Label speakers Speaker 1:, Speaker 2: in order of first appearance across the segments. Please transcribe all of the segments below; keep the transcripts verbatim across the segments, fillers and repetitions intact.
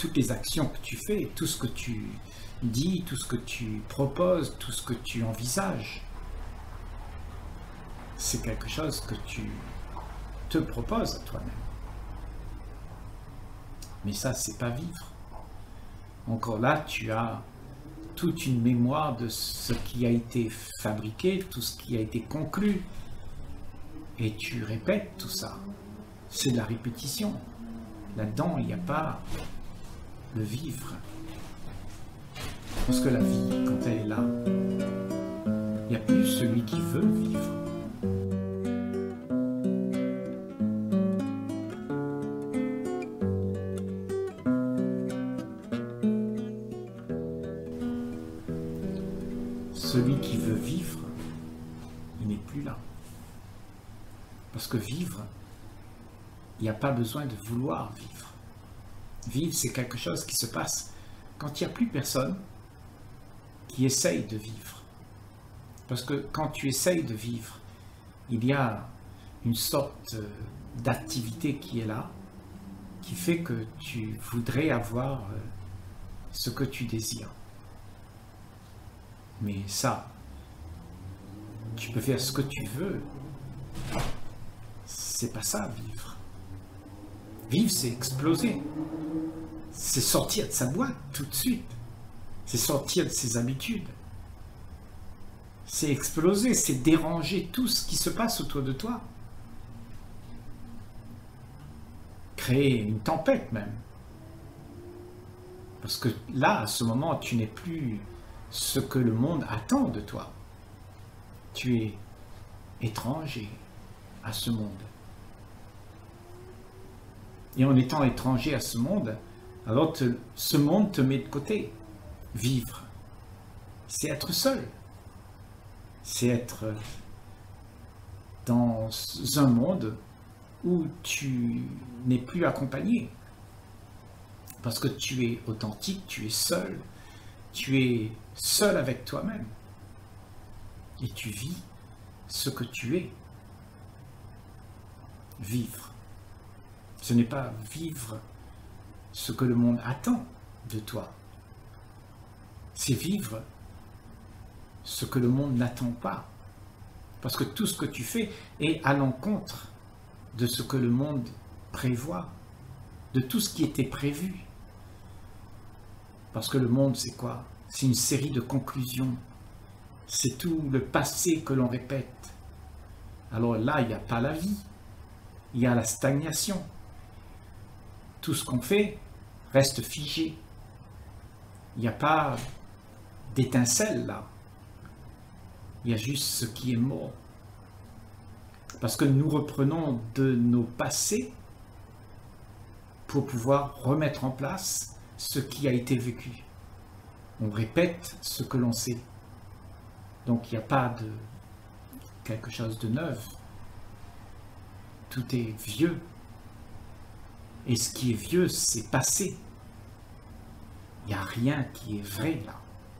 Speaker 1: toutes les actions que tu fais, tout ce que tu dis, tout ce que tu proposes, tout ce que tu envisages, c'est quelque chose que tu te proposes à toi-même. Mais ça, c'est pas vivre. Encore là, tu as toute une mémoire de ce qui a été fabriqué, tout ce qui a été conclu. Et tu répètes tout ça. C'est de la répétition. Là-dedans, il n'y a pas le vivre. Parce que la vie, quand elle est là, il n'y a plus celui qui veut vivre. Celui qui veut vivre, il n'est plus là. Parce que vivre, il n'y a pas besoin de vouloir vivre. Vivre, c'est quelque chose qui se passe quand il n'y a plus personne qui essaye de vivre. Parce que quand tu essayes de vivre, il y a une sorte d'activité qui est là, qui fait que tu voudrais avoir ce que tu désires. Mais ça, tu peux faire ce que tu veux. C'est pas ça, vivre. Vivre, c'est exploser. C'est sortir de sa boîte tout de suite. C'est sortir de ses habitudes. C'est exploser, c'est déranger tout ce qui se passe autour de toi. Créer une tempête même. Parce que là, à ce moment, tu n'es plus ce que le monde attend de toi. Tu es étranger à ce monde. Et en étant étranger à ce monde, alors te, ce monde te met de côté. Vivre, c'est être seul. C'est être dans un monde où tu n'es plus accompagné. Parce que tu es authentique, tu es seul. Tu es seul avec toi-même. Et tu vis ce que tu es. Vivre. Ce n'est pas vivre ce que le monde attend de toi. C'est vivre ce que le monde n'attend pas. Parce que tout ce que tu fais est à l'encontre de ce que le monde prévoit, de tout ce qui était prévu. Parce que le monde, c'est quoi? C'est une série de conclusions. C'est tout le passé que l'on répète. Alors là, il n'y a pas la vie. Il y a la stagnation. Tout ce qu'on fait reste figé. Il n'y a pas d'étincelle là. Il y a juste ce qui est mort. Parce que nous reprenons de nos passés pour pouvoir remettre en place ce qui a été vécu. On répète ce que l'on sait. Donc il n'y a pas de quelque chose de neuf. Tout est vieux. Et ce qui est vieux, c'est passé. Il n'y a rien qui est vrai là.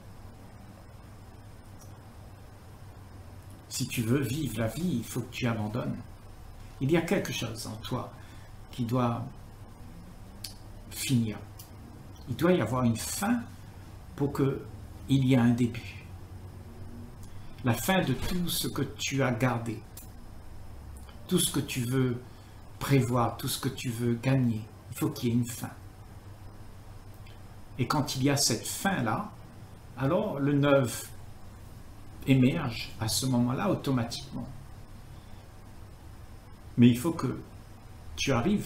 Speaker 1: Si tu veux vivre la vie, il faut que tu abandonnes. Il y a quelque chose en toi qui doit finir. Il doit y avoir une fin pour qu'il y ait un début. La fin de tout ce que tu as gardé. Tout ce que tu veux prévoir, tout ce que tu veux gagner. Il faut qu'il y ait une fin. Et quand il y a cette fin-là, alors le neuf émerge à ce moment-là automatiquement. Mais il faut que tu arrives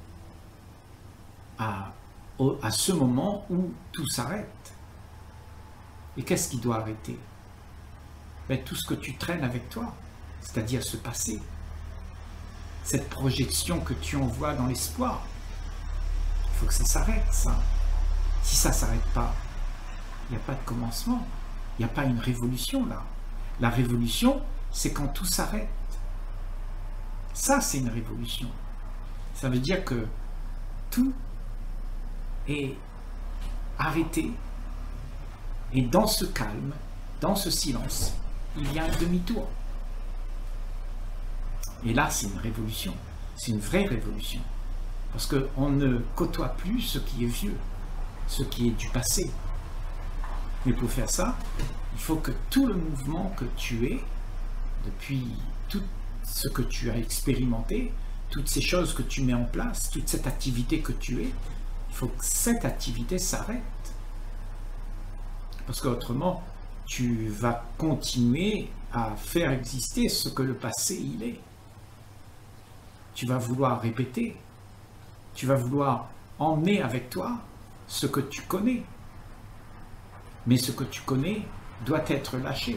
Speaker 1: à, à ce moment où tout s'arrête. Et qu'est-ce qui doit arrêter? Ben, tout ce que tu traînes avec toi, c'est-à-dire ce passé, cette projection que tu envoies dans l'espoir. Il faut que ça s'arrête, ça. Si ça ne s'arrête pas, il n'y a pas de commencement. Il n'y a pas une révolution là. La révolution, c'est quand tout s'arrête. Ça, c'est une révolution. Ça veut dire que tout est arrêté. Et dans ce calme, dans ce silence, il y a un demi-tour. Et là, c'est une révolution. C'est une vraie révolution. Parce qu'on ne côtoie plus ce qui est vieux. ce qui est du passé. Mais pour faire ça, il faut que tout le mouvement que tu es, depuis tout ce que tu as expérimenté, toutes ces choses que tu mets en place, toute cette activité que tu es, il faut que cette activité s'arrête. Parce qu'autrement, tu vas continuer à faire exister ce que le passé il est. Tu vas vouloir répéter, tu vas vouloir emmener avec toi ce que tu connais. Mais ce que tu connais doit être lâché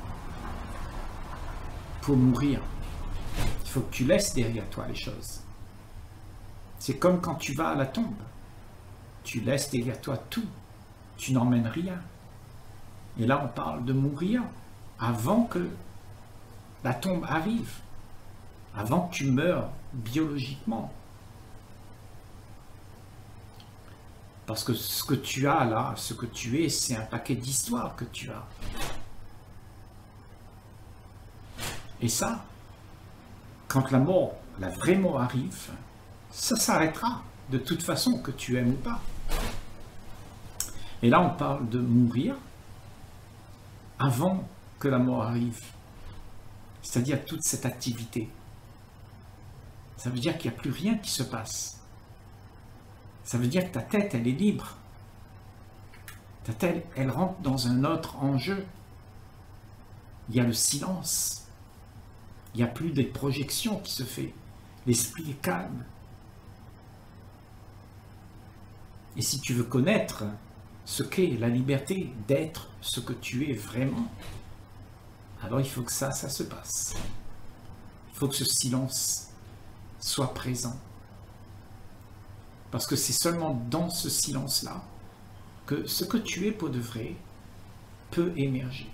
Speaker 1: pour mourir. Il faut que tu laisses derrière toi les choses. C'est comme quand tu vas à la tombe. Tu laisses derrière toi tout. Tu n'emmènes rien. Et là, on parle de mourir avant que la tombe arrive. Avant que tu meurs biologiquement. Parce que ce que tu as là, ce que tu es, c'est un paquet d'histoires que tu as. Et ça, quand la mort, la vraie mort arrive, ça s'arrêtera de toute façon, que tu aimes ou pas. Et là, on parle de mourir avant que la mort arrive. C'est-à-dire toute cette activité. Ça veut dire qu'il n'y a plus rien qui se passe. Ça veut dire que ta tête, elle est libre. Ta tête, elle rentre dans un autre enjeu. Il y a le silence. Il n'y a plus des projections qui se font. L'esprit est calme. Et si tu veux connaître ce qu'est la liberté d'être ce que tu es vraiment, alors il faut que ça, ça se passe. Il faut que ce silence soit présent. Parce que c'est seulement dans ce silence-là que ce que tu es pour de vrai peut émerger.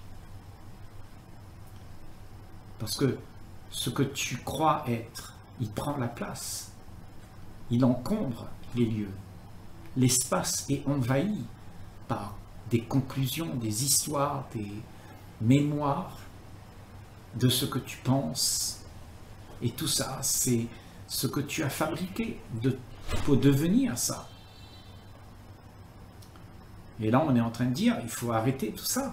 Speaker 1: Parce que ce que tu crois être, il prend la place. Il encombre les lieux. L'espace est envahi par des conclusions, des histoires, des mémoires de ce que tu penses. Et tout ça, c'est ce que tu as fabriqué de, pour devenir ça. Et là, on est en train de dire, il faut arrêter tout ça.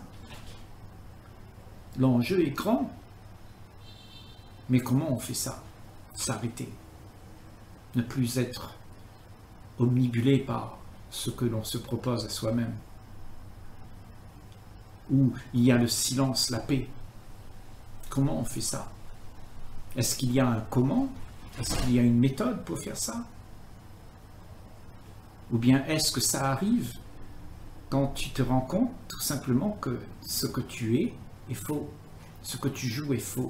Speaker 1: L'enjeu est grand. Mais comment on fait ça? S'arrêter. Ne plus être omnibulé par ce que l'on se propose à soi-même. Où il y a le silence, la paix. Comment on fait ça? Est-ce qu'il y a un comment? Est-ce qu'il y a une méthode pour faire ça? Ou bien est-ce que ça arrive quand tu te rends compte tout simplement que ce que tu es est faux, ce que tu joues est faux?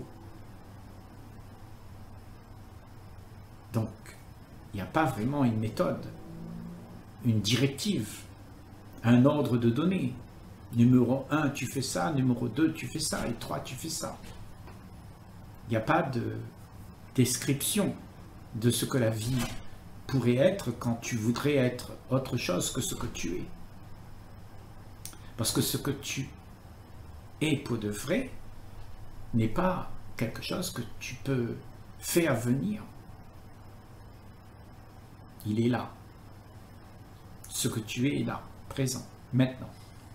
Speaker 1: Donc, il n'y a pas vraiment une méthode, une directive, un ordre de données. Numéro un, tu fais ça, numéro deux, tu fais ça, et trois, tu fais ça. Il n'y a pas de description de ce que la vie pourrait être quand tu voudrais être autre chose que ce que tu es. Parce que ce que tu es pour de vrai n'est pas quelque chose que tu peux faire venir. Il est là. Ce que tu es est là, présent, maintenant.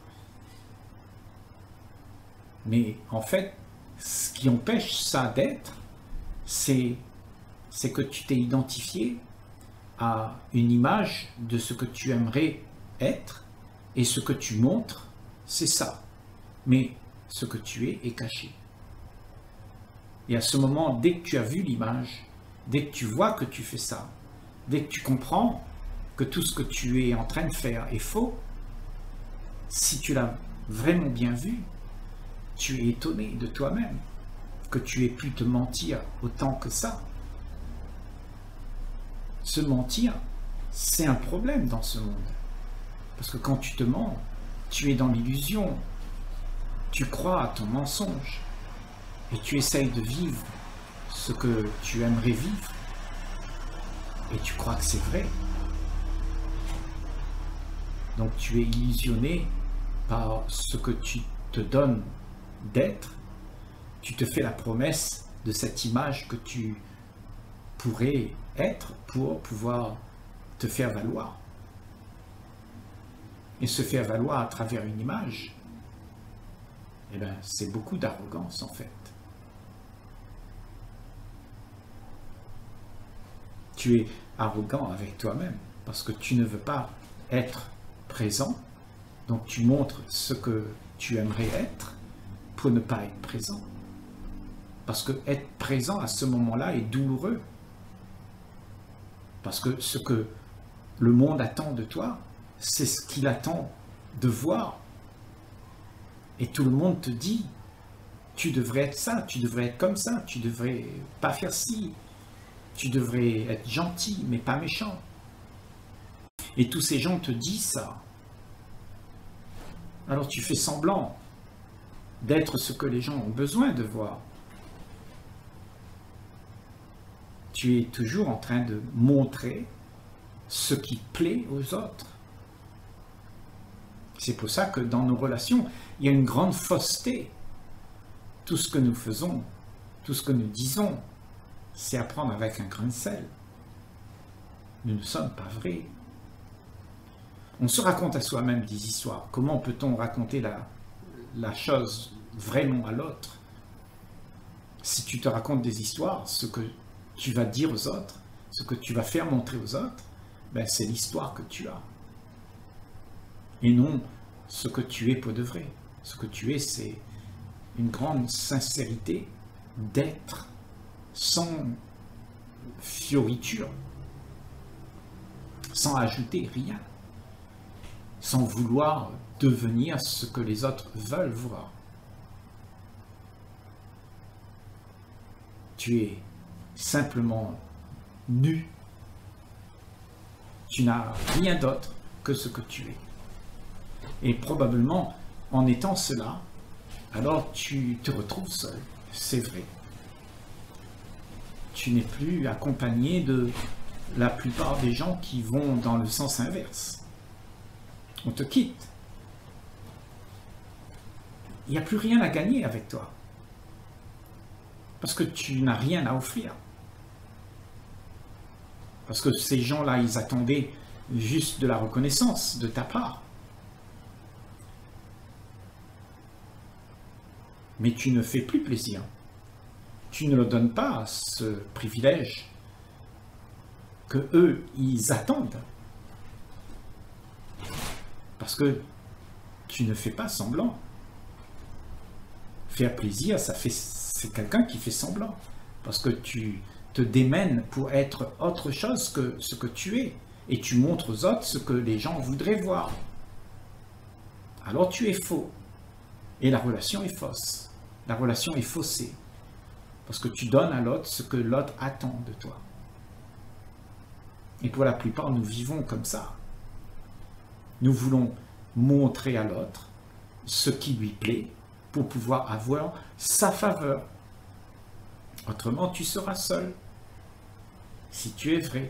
Speaker 1: Mais en fait, ce qui empêche ça d'être, c'est c'est que tu t'es identifié à une image de ce que tu aimerais être, et ce que tu montres, c'est ça. Mais ce que tu es est caché. Et à ce moment, dès que tu as vu l'image, dès que tu vois que tu fais ça, dès que tu comprends que tout ce que tu es en train de faire est faux, si tu l'as vraiment bien vu, tu es étonné de toi-même, que tu aies pu te mentir autant que ça. Se mentir, c'est un problème dans ce monde. Parce que quand tu te mens, tu es dans l'illusion, tu crois à ton mensonge, et tu essayes de vivre ce que tu aimerais vivre, et tu crois que c'est vrai. Donc tu es illusionné par ce que tu te donnes d'être. Tu te fais la promesse de cette image que tu pourrais être pour pouvoir te faire valoir. et se faire valoir à travers une image, eh bien, c'est beaucoup d'arrogance en fait. Tu es arrogant avec toi-même parce que tu ne veux pas être présent, donc tu montres ce que tu aimerais être pour ne pas être présent. Parce que être présent à ce moment-là est douloureux. Parce que ce que le monde attend de toi, c'est ce qu'il attend de voir. Et tout le monde te dit, tu devrais être ça, tu devrais être comme ça, tu devrais pas faire ci, tu devrais être gentil, mais pas méchant. Et tous ces gens te disent ça. Alors tu fais semblant d'être ce que les gens ont besoin de voir. Tu es toujours en train de montrer ce qui plaît aux autres. C'est pour ça que dans nos relations, il y a une grande fausseté. Tout ce que nous faisons, tout ce que nous disons, c'est à prendre avec un grain de sel. Nous ne sommes pas vrais. On se raconte à soi-même des histoires. Comment peut-on raconter la, la chose vraiment à l'autre? Si tu te racontes des histoires, ce que tu vas dire aux autres, ce que tu vas faire montrer aux autres, ben c'est l'histoire que tu as. Et non ce que tu es pour de vrai. Ce que tu es, c'est une grande sincérité d'être sans fioriture, sans ajouter rien, sans vouloir devenir ce que les autres veulent voir. Tu es simplement nu. Tu n'as rien d'autre que ce que tu es. Et probablement, en étant cela, alors tu te retrouves seul. C'est vrai. Tu n'es plus accompagné de la plupart des gens qui vont dans le sens inverse. On te quitte. Il n'y a plus rien à gagner avec toi. Parce que tu n'as rien à offrir. Parce que ces gens-là, ils attendaient juste de la reconnaissance de ta part. Mais tu ne fais plus plaisir. Tu ne leur donnes pas ce privilège que eux, ils attendent. Parce que tu ne fais pas semblant. Faire plaisir, ça fait, c'est quelqu'un qui fait semblant. Parce que tu te démènes pour être autre chose que ce que tu es. Et tu montres aux autres ce que les gens voudraient voir. Alors tu es faux. Et la relation est fausse. La relation est faussée. Parce que tu donnes à l'autre ce que l'autre attend de toi. Et pour la plupart, nous vivons comme ça. Nous voulons montrer à l'autre ce qui lui plaît pour pouvoir avoir sa faveur. Autrement, tu seras seul. Si tu es vrai.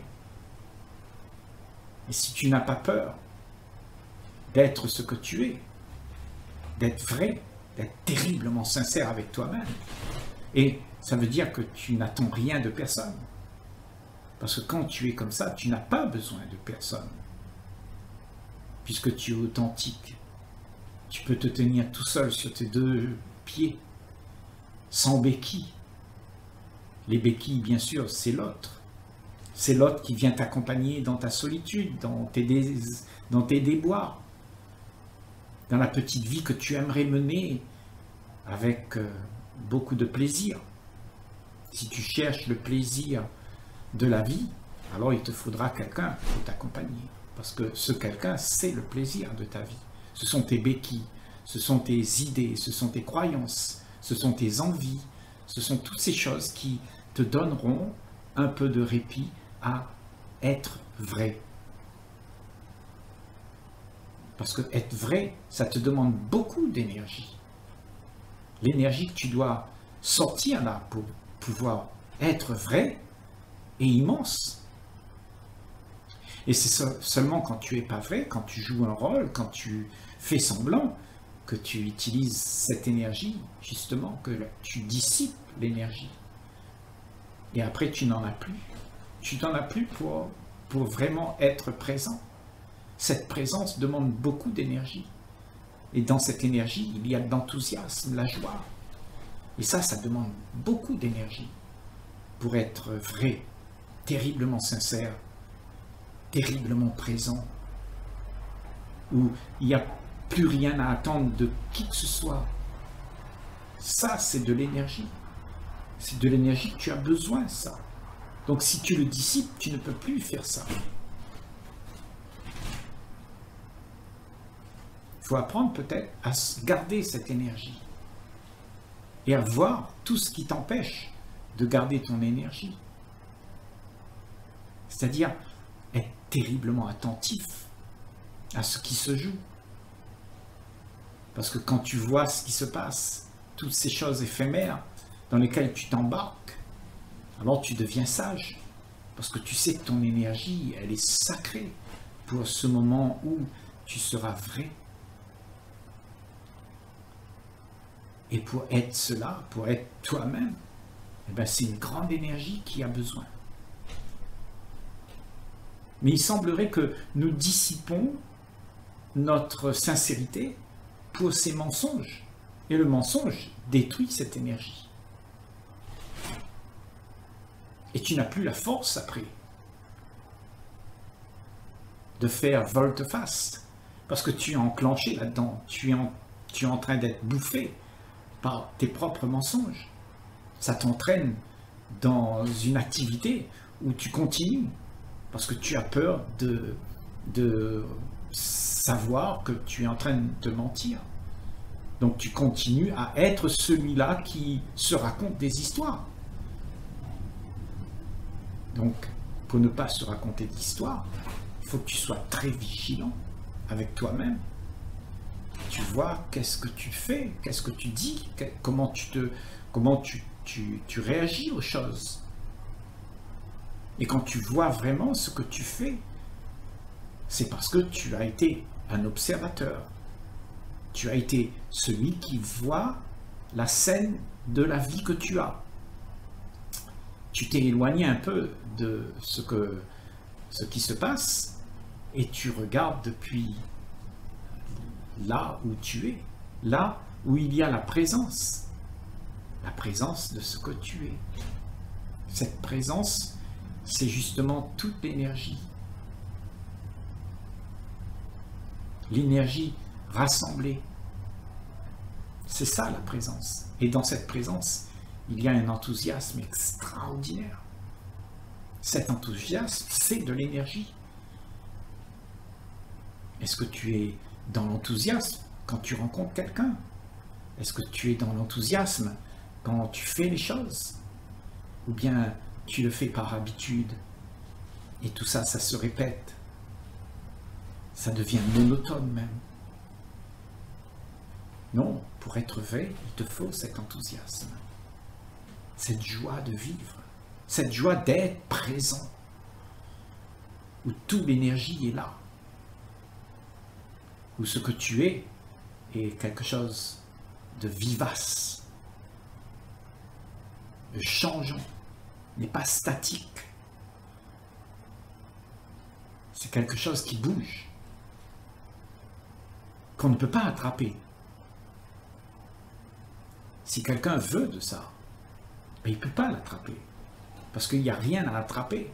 Speaker 1: Et si tu n'as pas peur d'être ce que tu es, d'être vrai, d'être terriblement sincère avec toi-même. Et ça veut dire que tu n'attends rien de personne. Parce que quand tu es comme ça, tu n'as pas besoin de personne. Puisque tu es authentique. Tu peux te tenir tout seul sur tes deux pieds, sans béquilles. Les béquilles, bien sûr, c'est l'autre. C'est l'autre qui vient t'accompagner dans ta solitude, dans tes, dés... dans tes déboires, dans la petite vie que tu aimerais mener avec euh, beaucoup de plaisir. Si tu cherches le plaisir de la vie, alors il te faudra quelqu'un pour t'accompagner. Parce que ce quelqu'un, c'est le plaisir de ta vie. Ce sont tes béquilles, ce sont tes idées, ce sont tes croyances, ce sont tes envies, ce sont toutes ces choses qui te donneront un peu de répit à être vrai. Parce que être vrai, ça te demande beaucoup d'énergie. L'énergie que tu dois sortir là pour pouvoir être vrai est immense. Et c'est seulement quand tu n'es pas vrai, quand tu joues un rôle, quand tu fais semblant, que tu utilises cette énergie, justement, que tu dissipes l'énergie. Et après, tu n'en as plus. Tu n'en as plus pour, pour vraiment être présent. Cette présence demande beaucoup d'énergie. Et dans cette énergie, il y a de l'enthousiasme, la joie. Et ça, ça demande beaucoup d'énergie pour être vrai, terriblement sincère, terriblement présent, où il n'y a plus rien à attendre de qui que ce soit. Ça, c'est de l'énergie. C'est de l'énergie que tu as besoin, ça. Donc si tu le dissipes, tu ne peux plus faire ça. Il faut apprendre peut-être à garder cette énergie et à voir tout ce qui t'empêche de garder ton énergie. C'est-à-dire être terriblement attentif à ce qui se joue. Parce que quand tu vois ce qui se passe, toutes ces choses éphémères dans lesquelles tu t'embarques, alors tu deviens sage. Parce que tu sais que ton énergie, elle est sacrée pour ce moment où tu seras vrai. Et pour être cela, pour être toi-même, eh ben c'est une grande énergie qui a besoin. Mais il semblerait que nous dissipons notre sincérité pour ces mensonges. Et le mensonge détruit cette énergie. Et tu n'as plus la force après de faire volte-face. Parce que tu es enclenché là-dedans. Tu es en, tu es en train d'être bouffé par tes propres mensonges. Ça t'entraîne dans une activité où tu continues parce que tu as peur de, de savoir que tu es en train de te mentir. Donc tu continues à être celui-là qui se raconte des histoires. Donc, pour ne pas se raconter d'histoire, il faut que tu sois très vigilant avec toi-même. Tu vois qu'est-ce que tu fais, qu'est-ce que tu dis, comment tu te, comment tu, tu, tu réagis aux choses. Et quand tu vois vraiment ce que tu fais, c'est parce que tu as été un observateur. Tu as été celui qui voit la scène de la vie que tu as. Tu t'es éloigné un peu de ce, que, ce qui se passe et tu regardes depuis là où tu es, là où il y a la présence, la présence de ce que tu es. Cette présence, c'est justement toute l'énergie. L'énergie rassemblée. C'est ça la présence. Et dans cette présence, il y a un enthousiasme extraordinaire. Cet enthousiasme, c'est de l'énergie. Est-ce que tu es dans l'enthousiasme quand tu rencontres quelqu'un? Est-ce que tu es dans l'enthousiasme quand tu fais les choses? Ou bien tu le fais par habitude et tout ça, ça se répète. Ça devient monotone même. Non, pour être vrai, il te faut cet enthousiasme. Cette joie de vivre, cette joie d'être présent, où toute l'énergie est là, où ce que tu es est quelque chose de vivace, de changeant, n'est pas statique. C'est quelque chose qui bouge, qu'on ne peut pas attraper. Si quelqu'un veut de ça, mais il ne peut pas l'attraper, parce qu'il n'y a rien à attraper.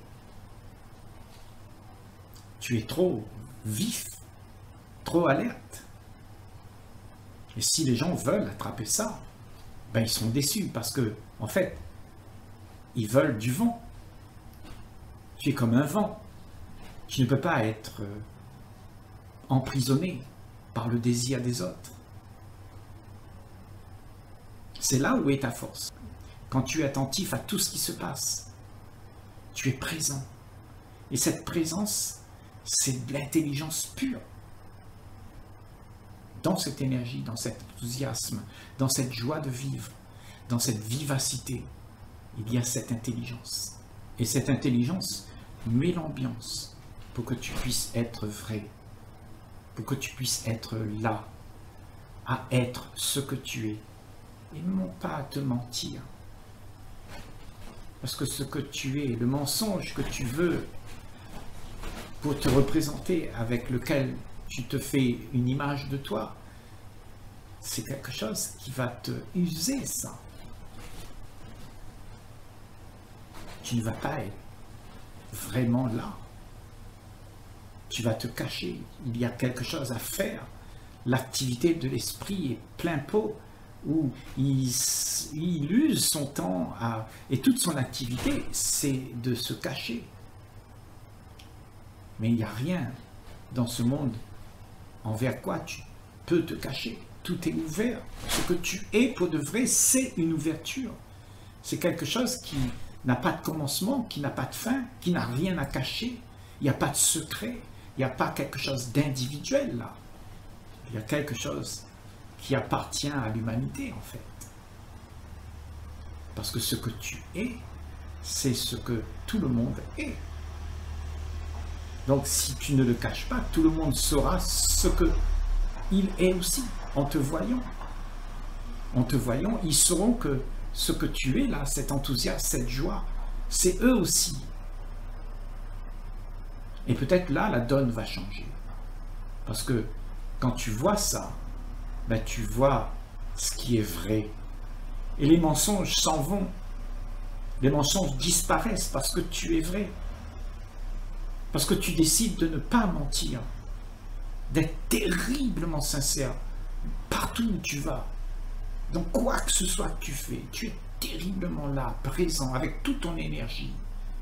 Speaker 1: Tu es trop vif, trop alerte. Et si les gens veulent attraper ça, ben ils sont déçus, parce que, en fait, ils veulent du vent. Tu es comme un vent. Tu ne peux pas être emprisonné par le désir des autres. C'est là où est ta force. Quand tu es attentif à tout ce qui se passe, tu es présent. Et cette présence, c'est de l'intelligence pure. Dans cette énergie, dans cet enthousiasme, dans cette joie de vivre, dans cette vivacité, il y a cette intelligence. Et cette intelligence met l'ambiance pour que tu puisses être vrai, pour que tu puisses être là, à être ce que tu es. Et non pas à te mentir. Parce que ce que tu es, le mensonge que tu veux pour te représenter, avec lequel tu te fais une image de toi, c'est quelque chose qui va te user ça. Tu ne vas pas être vraiment là. Tu vas te cacher. Il y a quelque chose à faire. L'activité de l'esprit est plein pot, où il, il use son temps à, et toute son activité, c'est de se cacher. Mais il n'y a rien dans ce monde envers quoi tu peux te cacher. Tout est ouvert. Ce que tu es pour de vrai, c'est une ouverture. C'est quelque chose qui n'a pas de commencement, qui n'a pas de fin, qui n'a rien à cacher. Il n'y a pas de secret. Il n'y a pas quelque chose d'individuel là. Il y a quelque chose qui appartient à l'humanité en fait. Parce que ce que tu es, c'est ce que tout le monde est. Donc si tu ne le caches pas, tout le monde saura ce qu'il est aussi, en te voyant. En te voyant, ils sauront que ce que tu es là, cet enthousiasme, cette joie, c'est eux aussi. Et peut-être là, la donne va changer. Parce que quand tu vois ça, ben tu vois ce qui est vrai. Et les mensonges s'en vont. Les mensonges disparaissent parce que tu es vrai. Parce que tu décides de ne pas mentir. D'être terriblement sincère partout où tu vas. Donc quoi que ce soit que tu fais, tu es terriblement là, présent, avec toute ton énergie.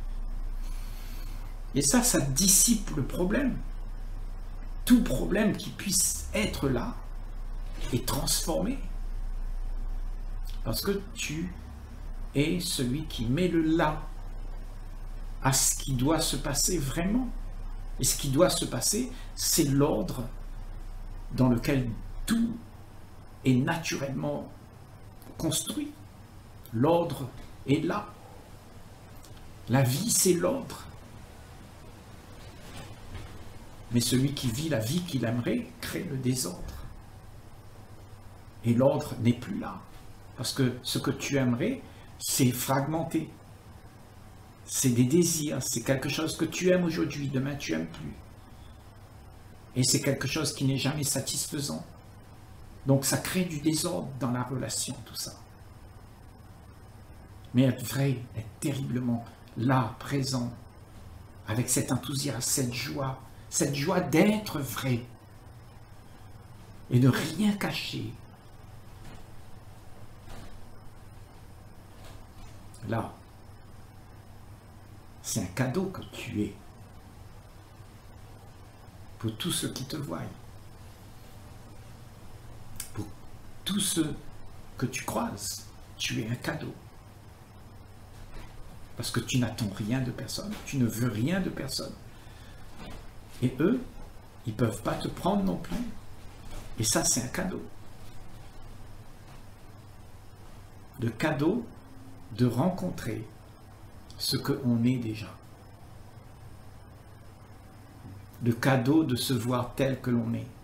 Speaker 1: Et ça, ça dissipe le problème. Tout problème qui puisse être là est transformé. Parce que tu es celui qui met le là à ce qui doit se passer vraiment. Et ce qui doit se passer, c'est l'ordre dans lequel tout est naturellement construit. L'ordre est là. La vie, c'est l'ordre. Mais celui qui vit la vie qu'il aimerait crée le désordre. Et l'ordre n'est plus là. Parce que ce que tu aimerais, c'est fragmenté. C'est des désirs, c'est quelque chose que tu aimes aujourd'hui, demain tu n'aimes plus. Et c'est quelque chose qui n'est jamais satisfaisant. Donc ça crée du désordre dans la relation, tout ça. Mais être vrai, être terriblement là, présent, avec cet enthousiasme, cette joie, cette joie d'être vrai et de rien cacher. Là, c'est un cadeau que tu es pour tous ceux qui te voient, pour tous ceux que tu croises, tu es un cadeau. Parce que tu n'attends rien de personne, tu ne veux rien de personne. Et eux, ils ne peuvent pas te prendre non plus. Et ça, c'est un cadeau. Le cadeau de rencontrer ce qu'on est déjà. Le cadeau de se voir tel que l'on est.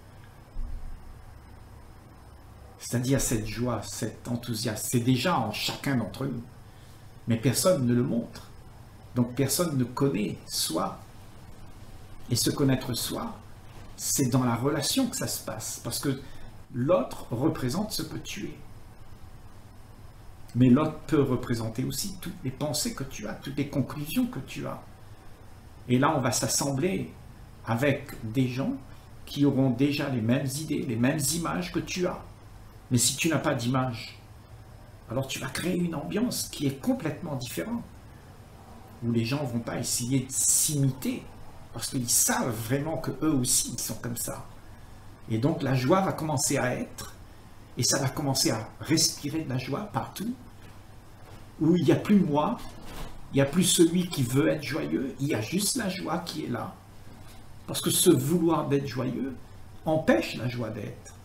Speaker 1: C'est-à-dire cette joie, cet enthousiasme, c'est déjà en chacun d'entre nous. Mais personne ne le montre. Donc personne ne connaît soi. Et se connaître soi, c'est dans la relation que ça se passe. Parce que l'autre représente ce que tu es. Mais l'autre peut représenter aussi toutes les pensées que tu as, toutes les conclusions que tu as. Et là, on va s'assembler avec des gens qui auront déjà les mêmes idées, les mêmes images que tu as. Mais si tu n'as pas d'image, alors tu vas créer une ambiance qui est complètement différente, où les gens ne vont pas essayer de s'imiter, parce qu'ils savent vraiment qu'eux aussi, ils sont comme ça. Et donc la joie va commencer à être, et ça va commencer à respirer de la joie partout, où il n'y a plus moi, il n'y a plus celui qui veut être joyeux, il y a juste la joie qui est là. Parce que ce vouloir d'être joyeux empêche la joie d'être.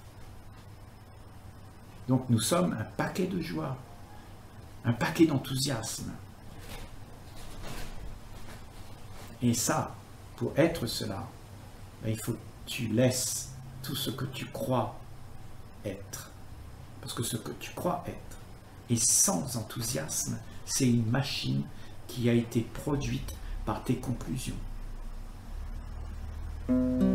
Speaker 1: Donc nous sommes un paquet de joie, un paquet d'enthousiasme. Et ça, pour être cela, ben, il faut que tu laisses tout ce que tu crois être. Parce que ce que tu crois être est sans enthousiasme, c'est une machine qui a été produite par tes conclusions. Amen.